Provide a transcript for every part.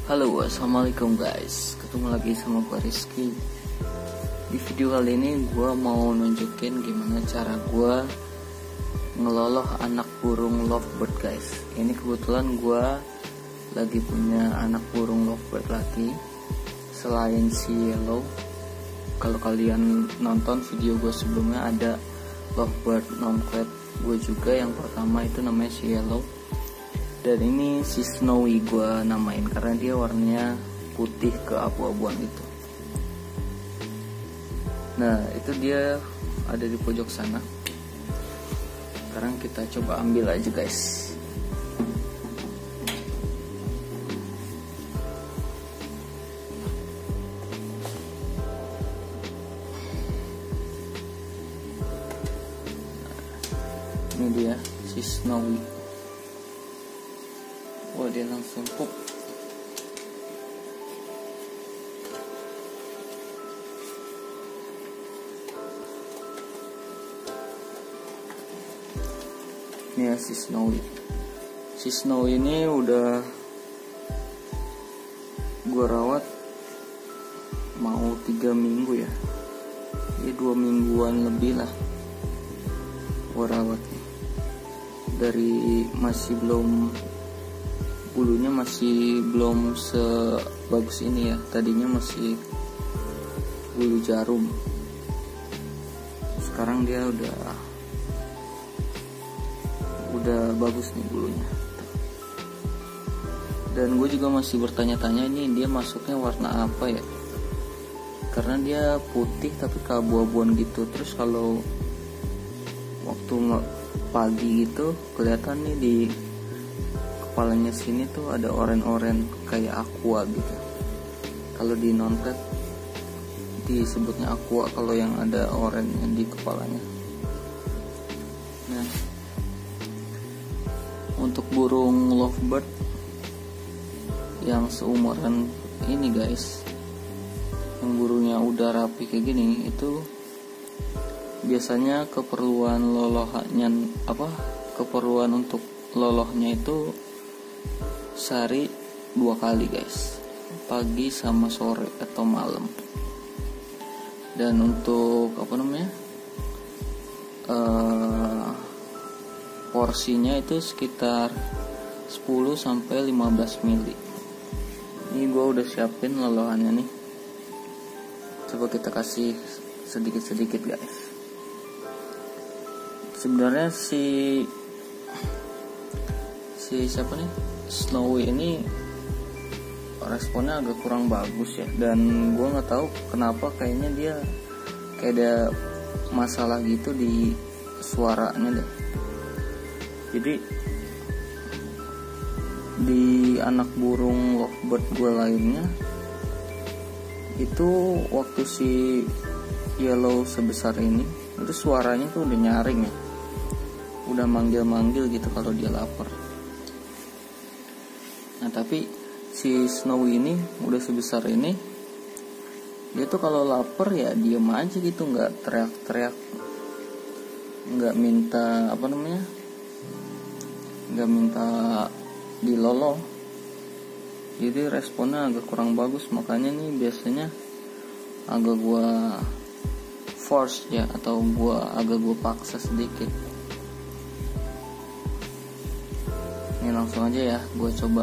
Halo, assalamualaikum guys. Ketemu lagi sama gue Rizky. Di video kali ini gue mau nunjukin gimana cara gue ngeloloh anak burung lovebird guys. Ini kebetulan gue lagi punya anak burung lovebird lagi selain si yellow. Kalau kalian nonton video gue sebelumnya, ada lovebird nomclat gue juga, yang pertama itu namanya si yellow. Dan ini si Snowy gue namain karena dia warnanya putih ke abu-abuan gitu. Nah, itu dia ada di pojok sana. Sekarang kita coba ambil aja guys. Ini dia si Snowy. Wah, dia langsung pop. Ini ya si Snowy. Si Snowy ini udah gue rawat mau 3 minggu ya. Ini 2 mingguan lebih lah gue rawat. Dari masih belum, bulunya masih belum sebagus ini ya. Tadinya masih bulu jarum. Sekarang dia udah bagus nih bulunya. Dan gue juga masih bertanya-tanya ini dia masuknya warna apa ya. Karena dia putih tapi keabu-abuan gitu. Terus kalau waktu pagi gitu kelihatan nih di kepalanya sini tuh ada oren-oren kayak aqua gitu. Kalau di nomclat disebutnya aqua kalau yang ada orennya di kepalanya. Nah, untuk burung lovebird yang seumuran ini guys, yang burungnya udah rapi kayak gini, itu biasanya keperluan keperluan untuk lolohnya itu sehari 2 kali guys, pagi sama sore atau malam. Dan untuk porsinya itu sekitar 10-15 mili. Ini gue udah siapin lolohannya nih. Coba kita kasih sedikit-sedikit guys. Sebenarnya si siapa nih, Snowy ini responnya agak kurang bagus ya. Dan gue nggak tahu kenapa, kayaknya dia kayak ada masalah gitu di suaranya deh. Jadi di anak burung lovebird gue lainnya itu waktu si yellow sebesar ini itu suaranya tuh udah nyaring ya, udah manggil-manggil gitu kalau dia lapar. Nah, tapi si Snowy ini udah sebesar ini, dia tuh kalau lapar ya diem aja gitu, nggak teriak-teriak, nggak minta nggak minta diloloh. Jadi responnya agak kurang bagus. Makanya nih biasanya agak gua force ya, atau agak gua paksa sedikit. Ini langsung aja ya gua coba.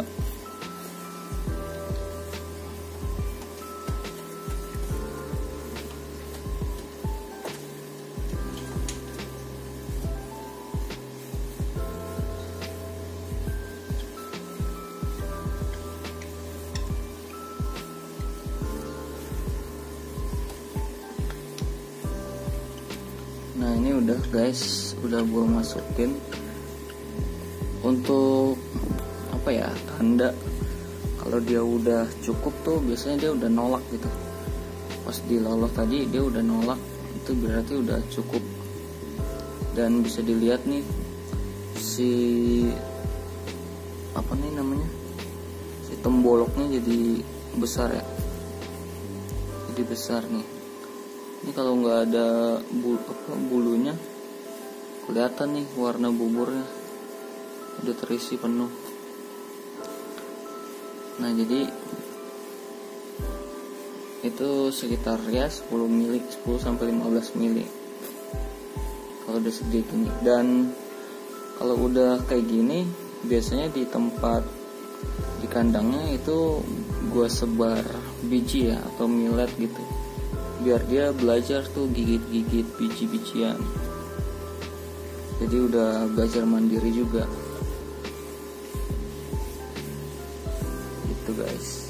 Nah, ini udah guys, udah gue masukin. Untuk tanda kalau dia udah cukup tuh biasanya dia udah nolak gitu. Pas diloloh tadi dia udah nolak, itu berarti udah cukup. Dan bisa dilihat nih si si temboloknya jadi besar ya, jadi besar nih. Ini kalau nggak ada bulunya, kelihatan nih warna buburnya udah terisi penuh. Nah jadi itu sekitar ya 10 mili, 10 sampai 15 mili kalau udah segede gini. Dan kalau udah kayak gini biasanya di tempat di kandangnya itu gua sebar biji ya atau millet gitu, biar dia belajar tuh gigit-gigit biji-bijian. Jadi udah belajar mandiri juga gitu guys.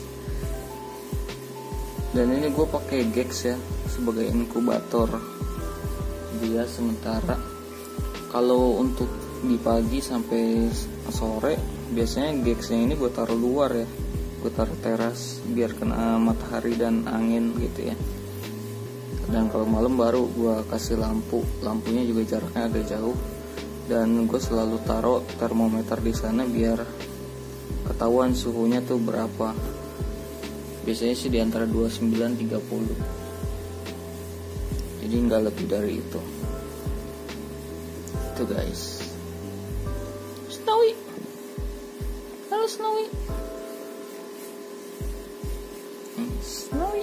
Dan ini gue pakai Gex ya sebagai inkubator dia sementara. Kalau untuk di pagi sampai sore biasanya Gexnya ini gue taruh luar ya, gue taruh teras biar kena matahari dan angin gitu ya. Dan kalau malam baru gue kasih lampu, lampunya juga jaraknya agak jauh. Dan gue selalu taruh termometer di sana biar ketahuan suhunya tuh berapa. Biasanya sih di antara 29-30. Jadi nggak lebih dari itu. Itu guys. Snowy. Halo Snowy. Snowy.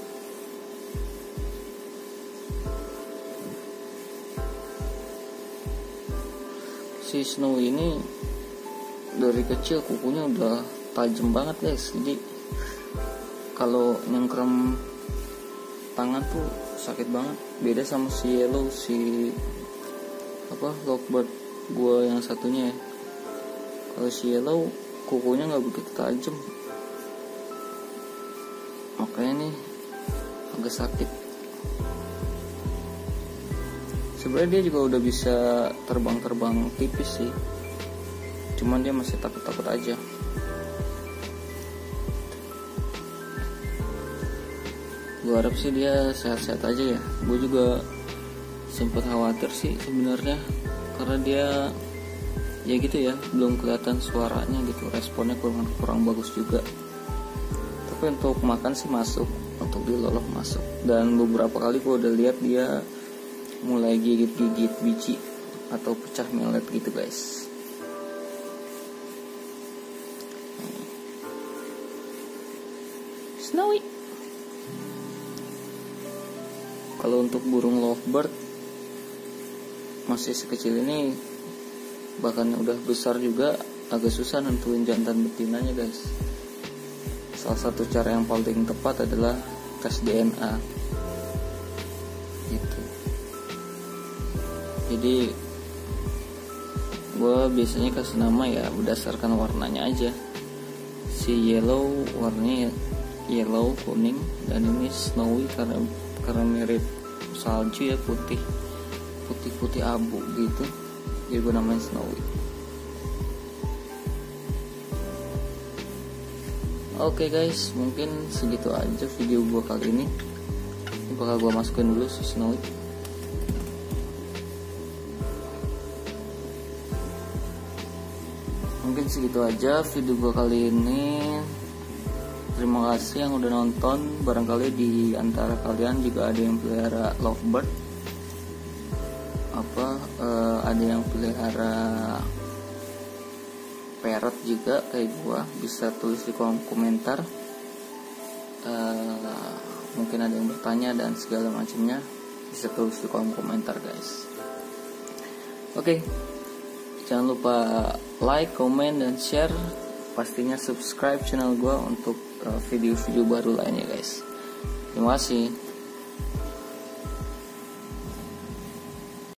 Si Snowy ini dari kecil kukunya udah tajam banget guys. Jadi kalau nyengkrem tangan tuh sakit banget. Beda sama si Yellow, si lovebird gua yang satunya ya. Kalau si Yellow kukunya nggak begitu tajam, makanya nih agak sakit. Sebenarnya dia juga udah bisa terbang-terbang tipis sih, cuman dia masih takut-takut aja. Gue harap sih dia sehat-sehat aja ya. Gue juga sempat khawatir sih sebenarnya, karena dia ya gitu ya, belum kelihatan suaranya gitu, responnya kurang bagus juga. Tapi untuk makan sih masuk, untuk diloloh masuk. Dan beberapa kali gue udah lihat dia mulai gigit-gigit biji atau pecah millet gitu guys. Snowy. Kalau untuk burung lovebird masih sekecil ini, bahkan udah besar juga agak susah nentuin jantan betinanya guys. Salah satu cara yang paling tepat adalah tes DNA gitu. Jadi gue biasanya kasih nama ya berdasarkan warnanya aja. Si Yellow warnanya yellow kuning, dan ini Snowy karena mirip salju ya, putih abu gitu, jadi gue namain Snowy. Oke guys, mungkin segitu aja video gue kali ini. Bakal gue masukin dulu si Snowy. Mungkin segitu aja video gue kali ini. Terima kasih yang udah nonton. Barangkali di antara kalian juga ada yang pelihara lovebird, ada yang pelihara parrot juga kayak gua. Bisa tulis di kolom komentar. Mungkin ada yang bertanya dan segala macamnya, bisa tulis di kolom komentar guys. Oke, jangan lupa like, comment, dan share. Pastinya subscribe channel gua untuk video-video baru lainnya guys. Terima kasih.